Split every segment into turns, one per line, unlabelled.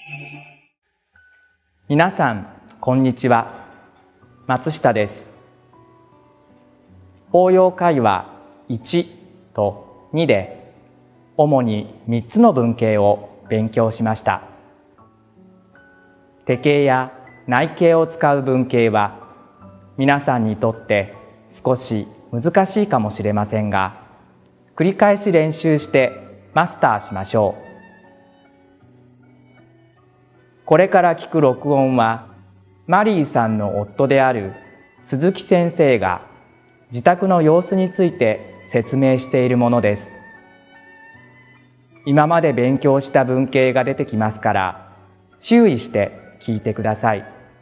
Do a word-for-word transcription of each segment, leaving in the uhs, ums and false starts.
皆さん、こんにちは。松下です。応用会話いちとにで主にみっつの文型を勉強しました。手形や内形を使う文型は皆さんにとって少し難しいかもしれませんが、繰り返し練習してマスターしましょう。これから聞く録音はマリーさんの夫である鈴木先生が自宅の様子について説明しているものです。今まで勉強した文型が出てきますから注意して聞いてください。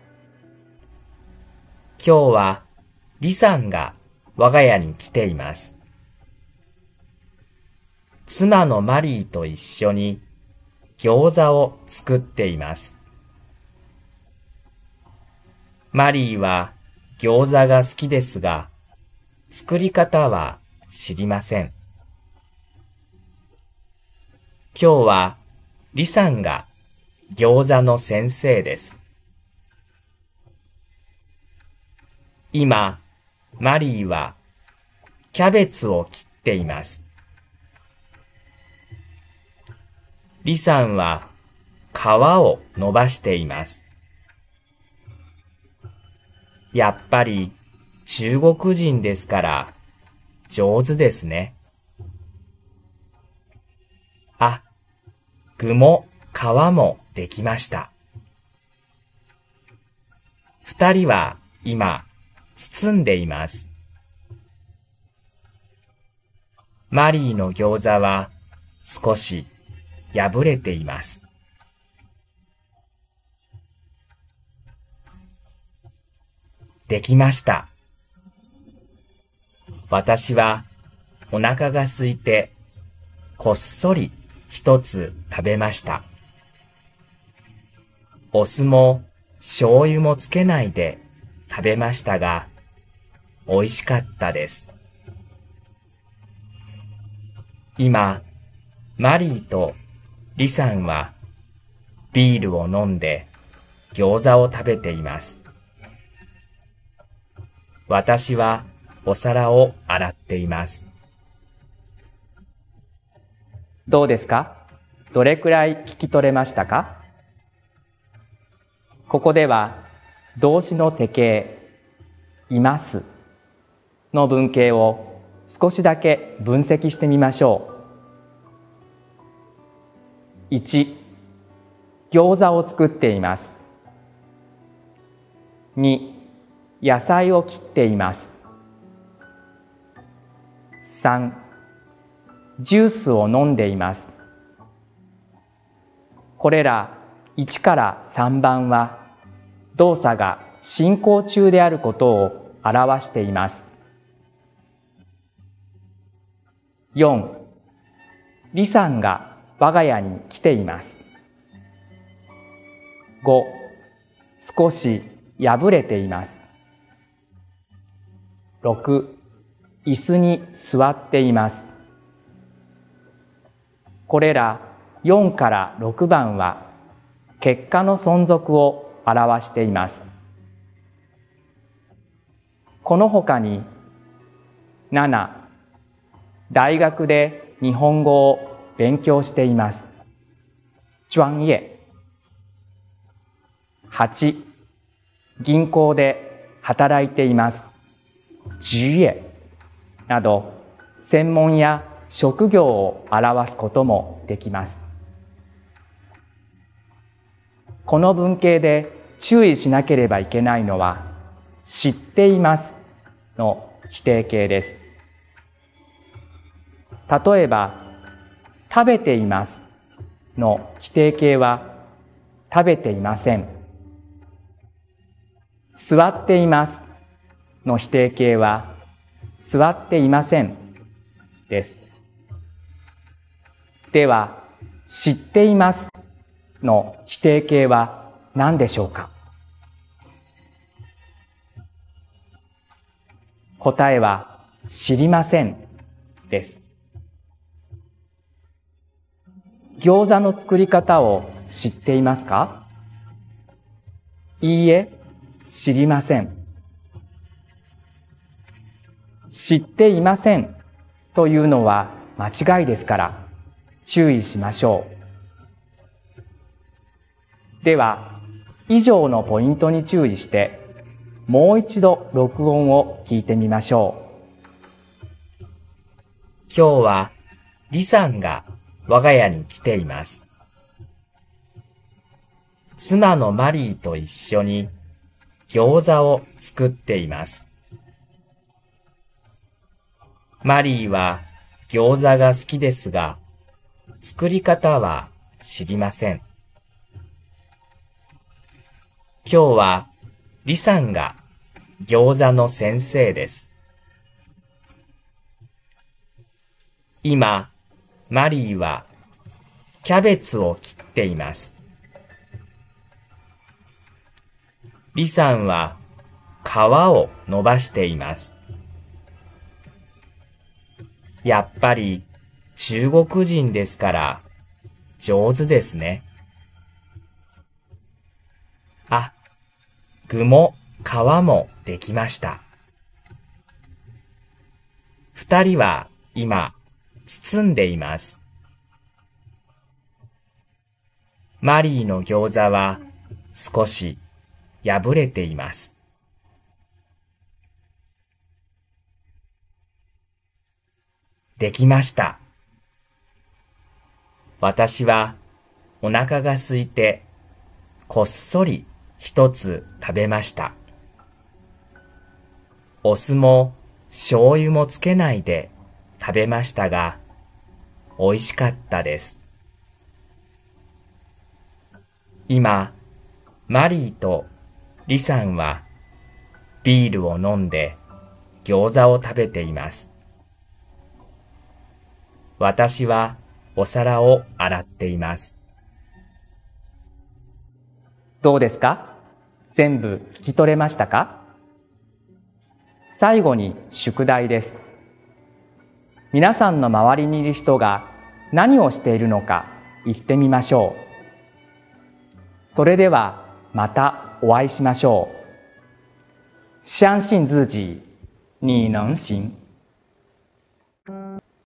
今日は李さんが我が家に来ています。妻のマリーと一緒に餃子を作っています。マリーは餃子が好きですが、作り方は知りません。今日は李さんが餃子の先生です。今、マリーはキャベツを切っています。李さんは皮を伸ばしています。やっぱり中国人ですから上手ですね。あ、具も皮もできました。二人は今包んでいます。マリーの餃子は少し破れています。できました。私はお腹が空いてこっそり一つ食べました。お酢も醤油もつけないで食べましたが、美味しかったです。今、マリーと李さんはビールを飲んで餃子を食べています。私はお皿を洗っています。
どうですか？どれくらい聞き取れましたか？ここでは動詞の手形、いますの文型を少しだけ分析してみましょう。いち、餃子を作っています。に、野菜を切っています。さん、ジュースを飲んでいます。これらいちからさんばんは動作が進行中であることを表しています。よん、李さんが我が家に来ています。ご、少し破れています。ろく、椅子に座っています。これらよんからろくばんは結果の存続を表しています。このほかになな、大学で日本語を勉強しています。专业。はち、銀行で働いています。职業など専門や職業を表すこともできます。この文型で注意しなければいけないのは、知っていますの否定形です。例えば、食べていますの否定形は、食べていません。座っていますの否定形は、座っていませんです。では、知っていますの否定形は何でしょうか？答えは知りませんです。餃子の作り方を知っていますか？いいえ、知りません。知っていませんというのは間違いですから注意しましょう。では、以上のポイントに注意してもう一度録音を聞いてみましょう。
今日は李さんが我が家に来ています。妻のマリーと一緒に餃子を作っています。マリーは餃子が好きですが、作り方は知りません。今日は李さんが餃子の先生です。今、マリーはキャベツを切っています。李さんは皮を伸ばしています。やっぱり中国人ですから上手ですね。あ、具も皮もできました。二人は今包んでいます。マリーの餃子は少し破れています。できました。私はお腹が空いてこっそり一つ食べました。お酢も醤油もつけないで食べましたが、美味しかったです。今、マリーと李さんはビールを飲んで餃子を食べています。私はお皿を洗っています。
どうですか？全部聞き取れましたか？最後に宿題です。皆さんの周りにいる人が何をしているのか言ってみましょう。それではまたお会いしましょう。相信自己，你能行。